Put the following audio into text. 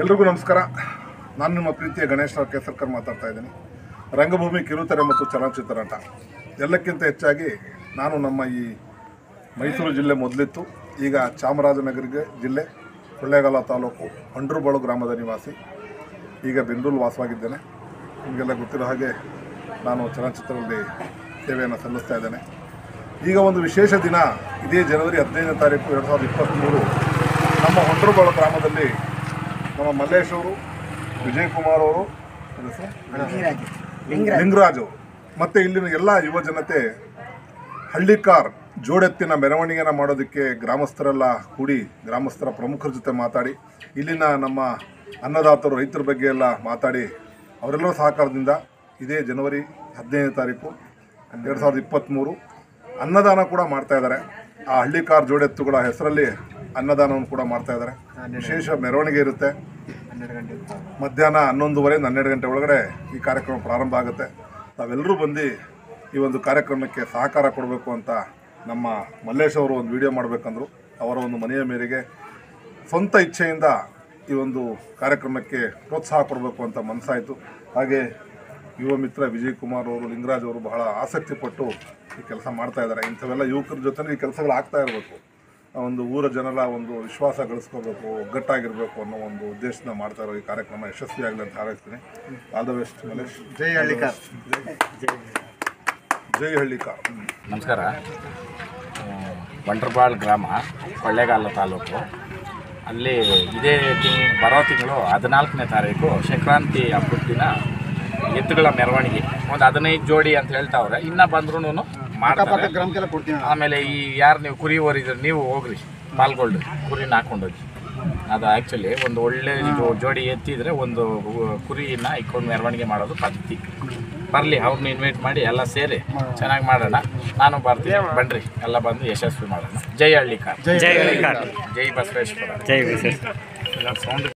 ಎಲ್ರಿಗೂ ನಮಸ್ಕಾರ. ನಾನು ನಿಮ್ಮ ಪ್ರೀತಿಯ ಗಣೇಶ್ ರಾವ್ ಕೇಸರ್ಕರ್ ಮಾತಾಡ್ತಾ ಇದ್ದೀನಿ. ರಂಗಭೂಮಿ, ಕಿರುತೆರೆ ಮತ್ತು ಚಲನಚಿತ್ರ ನಟ. ಎಲ್ಲಕ್ಕಿಂತ ಹೆಚ್ಚಾಗಿ ನಾನು ನಮ್ಮ ಈ ಮೈಸೂರು ಜಿಲ್ಲೆ ಮೊದಲಿತ್ತು, ಈಗ ಚಾಮರಾಜನಗರ ಜಿಲ್ಲೆ ಕೊಳ್ಳೇಗಾಲ ತಾಲೂಕು ಅಂಡ್ರುಬಾಳು ಗ್ರಾಮದ ನಿವಾಸಿ. ಈಗ ಬೆಂಗಳೂರು ವಾಸವಾಗಿದ್ದೇನೆ. ನಿಮಗೆಲ್ಲ ಗೊತ್ತಿರೋ ಹಾಗೆ ನಾನು ಚಲನಚಿತ್ರದಲ್ಲಿ ಸೇವೆಯನ್ನು ಸಲ್ಲಿಸ್ತಾ ಇದ್ದೇನೆ. ಈಗ ಒಂದು ವಿಶೇಷ ದಿನ, ಇದೇ ಜನವರಿ 15ನೇ ತಾರೀಕು 2023 ನಮ್ಮ ಅಂಡ್ರುಬಾಳು ಗ್ರಾಮದಲ್ಲಿ ನಮ್ಮ ಮಲ್ಲೇಶ್ ಅವರು, ವಿಜಯ್ ಕುಮಾರ್ ಅವರು, ಲಿಂಗರಾಜ್ ಅವರು ಮತ್ತು ಇಲ್ಲಿನ ಎಲ್ಲ ಯುವ ಜನತೆ ಹಳ್ಳಿಕಾರ್ ಜೋಡೆತ್ತಿನ ಮೆರವಣಿಗೆನ ಮಾಡೋದಕ್ಕೆ ಗ್ರಾಮಸ್ಥರೆಲ್ಲ ಕೂಡಿ, ಗ್ರಾಮಸ್ಥರ ಪ್ರಮುಖರ ಜೊತೆ ಮಾತಾಡಿ, ಇಲ್ಲಿನ ನಮ್ಮ ಅನ್ನದಾತರು, ರೈತರ ಬಗ್ಗೆ ಎಲ್ಲ ಮಾತಾಡಿ, ಅವರೆಲ್ಲರ ಸಹಕಾರದಿಂದ ಇದೇ ಜನವರಿ 15ನೇ ತಾರೀಕು 2023 ಅನ್ನದಾನ ಕೂಡ ಮಾಡ್ತಾ ಇದ್ದಾರೆ. ಆ ಹಳ್ಳಿಕಾರ್ ಜೋಡೆತ್ತುಗಳ ಹೆಸರಲ್ಲಿ ಅನ್ನದಾನವನ್ನು ಕೂಡ ಮಾಡ್ತಾ ಇದ್ದಾರೆ. ವಿಶೇಷ ಮೆರವಣಿಗೆ ಇರುತ್ತೆ. ಮಧ್ಯಾಹ್ನ 11:30 12 ಗಂಟೆ ಒಳಗಡೆ ಈ ಕಾರ್ಯಕ್ರಮ ಪ್ರಾರಂಭ ಆಗುತ್ತೆ. ನಾವೆಲ್ಲರೂ ಬಂದು ಈ ಒಂದು ಕಾರ್ಯಕ್ರಮಕ್ಕೆ ಸಹಕಾರ ಕೊಡಬೇಕು ಅಂತ ನಮ್ಮ ಮಲ್ಲೇಶ್ ಅವರು ಒಂದು ವಿಡಿಯೋ ಮಾಡಬೇಕಂದ್ರು. ಅವರ ಒಂದು ಮನೆಯ ಮೇರೆಗೆ ಸ್ವಂತ ಇಚ್ಛೆಯಿಂದ ಈ ಒಂದು ಕಾರ್ಯಕ್ರಮಕ್ಕೆ ಪ್ರೋತ್ಸಾಹ ಕೊಡಬೇಕು ಅಂತ ಮನಸ್ಸಾಯಿತು. ಹಾಗೆ ಯುವ ಮಿತ್ರ ವಿಜಯ್ ಕುಮಾರ್ ಅವರು, ಲಿಂಗರಾಜ್ ಅವರು ಬಹಳ ಆಸಕ್ತಿಪಟ್ಟು ಈ ಕೆಲಸ ಮಾಡ್ತಾ ಇದ್ದಾರೆ. ಇಂಥವೆಲ್ಲ ಯುವಕರ ಜೊತೆ ಈ ಕೆಲಸಗಳು ಆಗ್ತಾ ಇರಬೇಕು. ಒಂದು ಊರ ಜನರ ಒಂದು ವಿಶ್ವಾಸ ಗಳಿಸ್ಕೋಬೇಕು, ಒಗ್ಗಟ್ಟಾಗಿರಬೇಕು ಅನ್ನೋ ಒಂದು ಉದ್ದೇಶದಿಂದ ಮಾಡ್ತಾ ಇರೋ ಈ ಕಾರ್ಯಕ್ರಮ ಯಶಸ್ವಿಯಾಗಲಿ ಅಂತ ಹಾರೈಸ್ತೀನಿ. All the best Malesh. ಜೈ ಹಳ್ಳಿಕಾರ್. ಜೈ ಹಳ್ಳಿಕಾರ್. ನಮಸ್ಕಾರ. ಬಂಟ್ರಬಾಳ್ ಗ್ರಾಮ, ಕೊಳ್ಳೇಗಾಲ ತಾಲೂಕು. ಅಲ್ಲಿ ಇದೇ ಬರೋ ತಿಂಗಳು 14ನೇ ತಾರೀಕು ಸಂಕ್ರಾಂತಿ ಹಬ್ಬದ ದಿನ ಎತ್ತುಗಳ ಮೆರವಣಿಗೆ ಒಂದು 15 ಜೋಡಿ ಅಂತ ಹೇಳ್ತಾವ್ರೆ. ಇನ್ನೂ ಬಂದ್ರೂ ಮಾಡ್ತಾರೆ. ಆಮೇಲೆ ಈ ಯಾರು ನೀವು ಕುರಿ ಓರಿದ್ರೆ ನೀವು ಹೋಗ್ರಿ, ಪಾಲ್ಗೊಳ್ರಿ, ಕುರಿನ ಹಾಕೊಂಡೋಗಿ. ಅದು ಆ್ಯಕ್ಚುಲಿ ಒಂದು ಒಳ್ಳೆ ಜೋಡಿ ಎತ್ತಿದ್ರೆ ಒಂದು ಕುರಿನ ಇಟ್ಕೊಂಡು ಮೆರವಣಿಗೆ ಮಾಡೋದು ಪದ್ಧತಿ. ಬರಲಿ, ಅವ್ರನ್ನ ಇನ್ವೈಟ್ ಮಾಡಿ ಎಲ್ಲ ಸೇರಿ ಚೆನ್ನಾಗಿ ಮಾಡೋಣ. ನಾನು ಬರ್ತೀನಿ, ಬನ್ನಿರಿ, ಎಲ್ಲ ಬಂದು ಯಶಸ್ವಿ ಮಾಡೋಣ. ಜೈ ಹಳ್ಳಿಕಾರ್. ಜೈ ಹಳ್ಳಿಕಾರ್. ಜೈ ಬಸವೇಶ್ವರ. ಜೈ ಬಸವೇಶ್ವರ. ಸೌಂಡ್